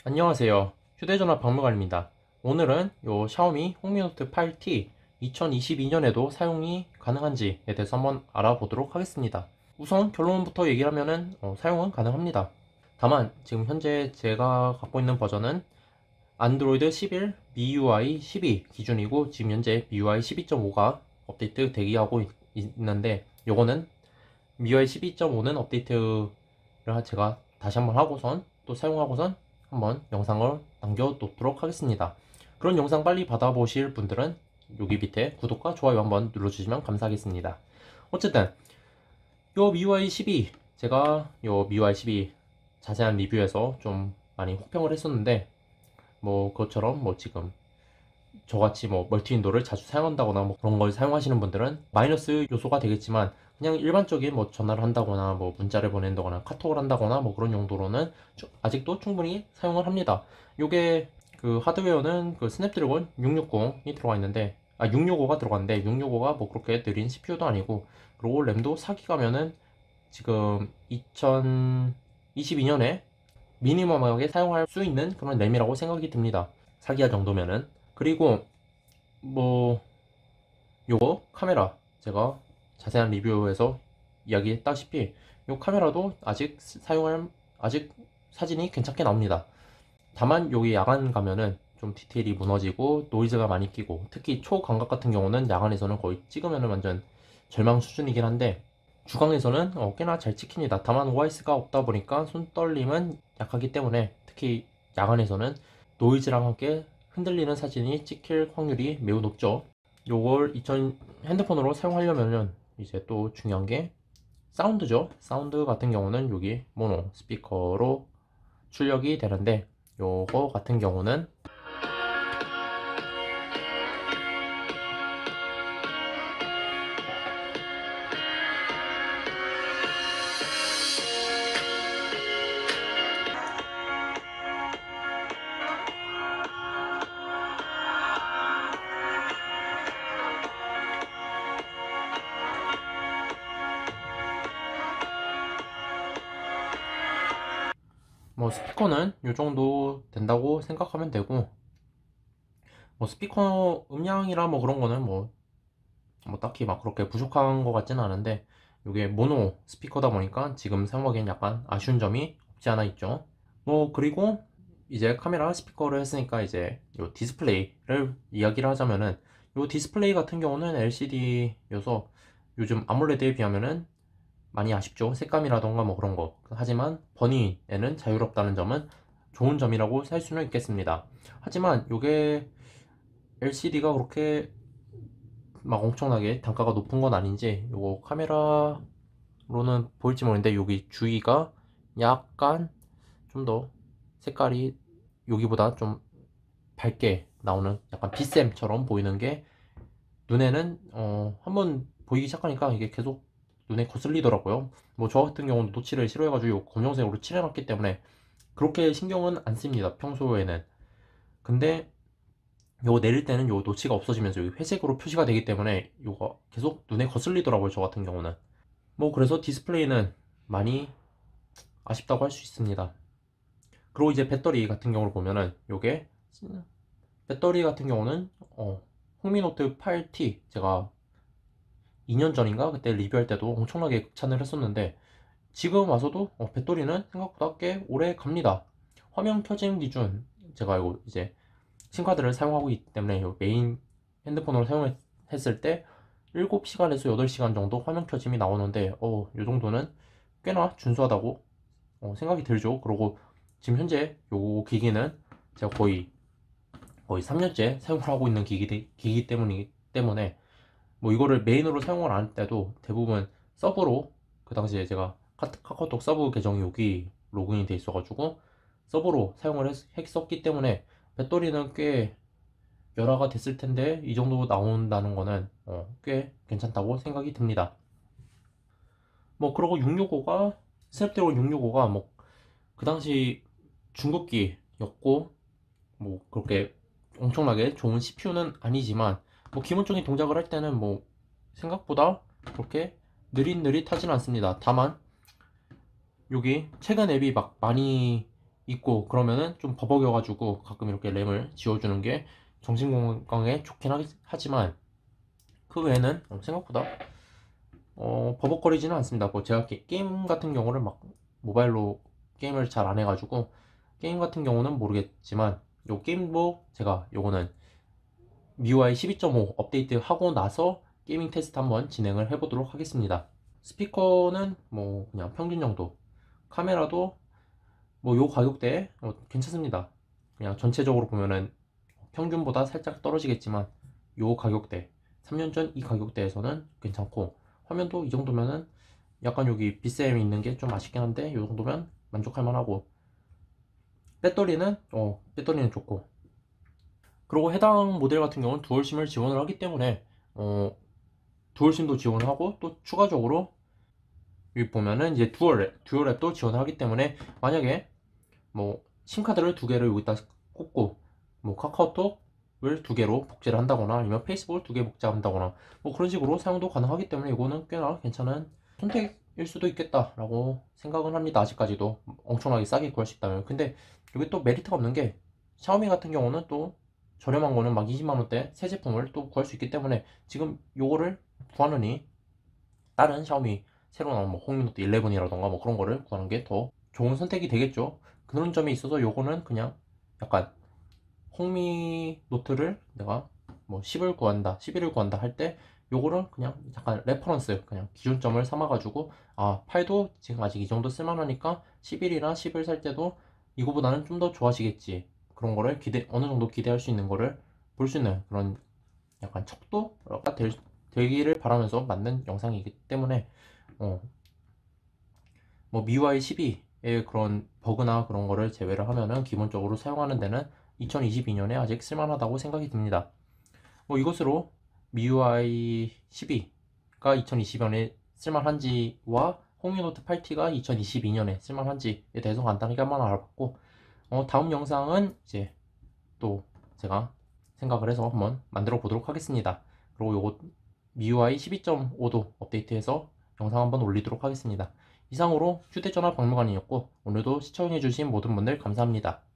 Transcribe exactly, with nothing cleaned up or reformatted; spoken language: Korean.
안녕하세요. 휴대전화 박물관입니다. 오늘은 요 샤오미 홍미노트 팔 티 이천이십이 년에도 사용이 가능한지에 대해서 한번 알아보도록 하겠습니다. 우선 결론부터 얘기를 하면은 어, 사용은 가능합니다. 다만 지금 현재 제가 갖고 있는 버전은 안드로이드 십일, 미유아이 십이 기준이고 지금 현재 미유아이 십이 점 오가 업데이트 대기하고 있, 있는데 요거는 미유아이 십이 점 오는 업데이트를 제가 다시 한번 하고선 또 사용하고선 한번 영상을 남겨놓도록 하겠습니다. 그런 영상 빨리 받아보실 분들은 여기 밑에 구독과 좋아요 한번 눌러주시면 감사하겠습니다. 어쨌든 요 미유아이 십이 제가 요 미유아이 십이 자세한 리뷰에서 좀 많이 혹평을 했었는데 뭐 그것처럼 뭐 지금 저같이 뭐 멀티 윈도우를 자주 사용한다거나 뭐 그런 걸 사용하시는 분들은 마이너스 요소가 되겠지만 그냥 일반적인 뭐 전화를 한다거나 뭐 문자를 보낸다거나 카톡을 한다거나 뭐 그런 용도로는 아직도 충분히 사용을 합니다. 요게 그 하드웨어는 그 스냅드래곤 육육공이 들어가 있는데 아 육육오가 들어갔는데 육육오가 뭐 그렇게 느린 씨피유도 아니고 그리고 램도 사 기가면은 지금 이천이십이 년에 미니멈하게 사용할 수 있는 그런 램이라고 생각이 듭니다. 사 기가 정도면은. 그리고 뭐 요거 카메라 제가 자세한 리뷰에서 이야기했다시피 요 카메라도 아직 사용할 아직 사진이 괜찮게 나옵니다. 다만 여기 야간 가면은 좀 디테일이 무너지고 노이즈가 많이 끼고 특히 초광각 같은 경우는 야간에서는 거의 찍으면은 완전 절망 수준이긴 한데 주광에서는 어, 꽤나 잘 찍힙니다. 다만 오아이에스가 없다 보니까 손떨림은 약하기 때문에 특히 야간에서는 노이즈랑 함께 흔들리는 사진이 찍힐 확률이 매우 높죠. 요걸 이천 핸드폰으로 사용하려면은 이제 또 중요한 게 사운드죠. 사운드 같은 경우는 여기 모노 스피커로 출력이 되는데 요거 같은 경우는 뭐 스피커는 요 정도 된다고 생각하면 되고 뭐 스피커 음량이라 뭐 그런 거는 뭐, 뭐 딱히 막 그렇게 부족한 것 같지는 않은데 이게 모노 스피커다 보니까 지금 사용하기엔 약간 아쉬운 점이 없지 않아 있죠. 뭐 그리고 이제 카메라 스피커를 했으니까 이제 요 디스플레이를 이야기를 하자면은 요 디스플레이 같은 경우는 엘시디여서 요즘 아몰레드에 비하면은 많이 아쉽죠. 색감이라던가 뭐 그런 거. 하지만 버니에는 자유롭다는 점은 좋은 점이라고 할 수는 있겠습니다. 하지만 요게 엘시디가 그렇게 막 엄청나게 단가가 높은 건 아닌지 요거 카메라로는 보일지 모르는데 여기 주위가 약간 좀 더 색깔이 여기보다 좀 밝게 나오는 약간 빛샘처럼 보이는 게 눈에는 어 한번 보이기 시작하니까 이게 계속 눈에 거슬리더라고요. 뭐 저 같은 경우는 노치를 싫어해가지고 검정색으로 칠해놨기 때문에 그렇게 신경은 안 씁니다 평소에는. 근데 요거 내릴 때는 요 노치가 없어지면서 여기 회색으로 표시가 되기 때문에 요거 계속 눈에 거슬리더라고요 저 같은 경우는. 뭐 그래서 디스플레이는 많이 아쉽다고 할 수 있습니다. 그리고 이제 배터리 같은 경우를 보면은 요게 배터리 같은 경우는 어, 홍미노트 팔 티 제가 이 년 전인가 그때 리뷰할 때도 엄청나게 극찬을 했었는데 지금 와서도 어, 배터리는 생각보다 꽤 오래 갑니다. 화면 켜짐 기준 제가 이거 이제 신카드를 사용하고 있기 때문에 메인 핸드폰으로 사용했을 때 일곱 시간에서 여덟 시간 정도 화면 켜짐이 나오는데 어, 이 정도는 꽤나 준수하다고 어, 생각이 들죠. 그리고 지금 현재 요 기기는 제가 거의 거의 삼 년째 사용을 하고 있는 기기, 기기 때문이, 때문에 뭐 이거를 메인으로 사용을 안 할 때도 대부분 서버로 그 당시에 제가 카, 카카오톡 서브 계정이 여기 로그인이 돼 있어가지고 서버로 사용을 했, 했었기 때문에 배터리는 꽤 열화가 됐을 텐데 이 정도 나온다는 거는 어, 꽤 괜찮다고 생각이 듭니다. 뭐 그리고 육육오가 스냅드래곤 육육오가 뭐 그 당시 중국기였고 뭐 그렇게 엄청나게 좋은 씨피유는 아니지만 뭐 기본적인 동작을 할 때는 뭐 생각보다 그렇게 느릿느릿하진 않습니다. 다만 여기 최근 앱이 막 많이 있고 그러면은 좀 버벅여가지고 가끔 이렇게 램을 지워주는 게 정신 건강에 좋긴 하- 하지만 그 외에는 어, 생각보다 어, 버벅거리지는 않습니다. 뭐 제가 게, 임 같은 경우를 막 모바일로 게임을 잘 안 해가지고 게임 같은 경우는 모르겠지만 요 게임도 제가 요거는 미유아이 십이 점 오 업데이트 하고 나서 게이밍 테스트 한번 진행을 해보도록 하겠습니다. 스피커는 뭐 그냥 평균 정도, 카메라도 뭐 요 가격대에 어, 괜찮습니다. 그냥 전체적으로 보면은 평균보다 살짝 떨어지겠지만 요 가격대, 삼 년 전 이 가격대에서는 괜찮고, 화면도 이 정도면은 약간 여기 비쌤이 있는 게 좀 아쉽긴 한데 요 정도면 만족할 만하고, 배터리는 어 배터리는 좋고, 그리고 해당 모델 같은 경우는 듀얼심을 지원을 하기 때문에 어 듀얼심도 지원을 하고, 또 추가적으로 여기 보면은 이제 듀얼 앱, 듀얼 앱도 지원을 하기 때문에 만약에 뭐 심카드를 두 개를 여기다 꽂고 뭐 카카오톡을 두 개로 복제를 한다거나 아니면 페이스북을 두 개 복제한다거나 뭐 그런 식으로 사용도 가능하기 때문에 이거는 꽤나 괜찮은 선택일 수도 있겠다라고 생각은 합니다. 아직까지도 엄청나게 싸게 구할 수 있다면. 근데 여기 또 메리트가 없는 게, 샤오미 같은 경우는 또 저렴한 거는 막 이십만 원대 새 제품을 또 구할 수 있기 때문에 지금 요거를 구하느니 다른 샤오미 새로 나온 뭐 홍미노트 십일이라던가 뭐 그런 거를 구하는 게 더 좋은 선택이 되겠죠. 그런 점에 있어서 요거는 그냥 약간 홍미 노트를 내가 뭐 십을 구한다, 십일을 구한다 할 때 요거를 그냥 약간 레퍼런스, 그냥 기준점을 삼아가지고 아, 팔도 지금 아직 이 정도 쓸만하니까 십일이나 십을 살 때도 이거보다는 좀 더 좋아지겠지. 그런 거를 기대, 어느 정도 기대할 수 있는 거를 볼 수 있는 그런 약간 척도가 될, 되기를 바라면서 만든 영상이기 때문에 어, 뭐 미유아이 십이의 그런 버그나 그런 거를 제외를 하면은 기본적으로 사용하는 데는 이천이십이 년에 아직 쓸만하다고 생각이 듭니다. 뭐 이것으로 미유아이 십이가 이천이십 년에 쓸만한지와 홍미노트 팔 티가 이천이십이 년에 쓸만한지에 대해서 간단하게 한번 알아봤고, 어, 다음 영상은 이제 또 제가 생각을 해서 한번 만들어 보도록 하겠습니다. 그리고 요거 미유아이 십이 점 오도 업데이트해서 영상 한번 올리도록 하겠습니다. 이상으로 휴대전화 박물관이었고, 오늘도 시청해주신 모든 분들 감사합니다.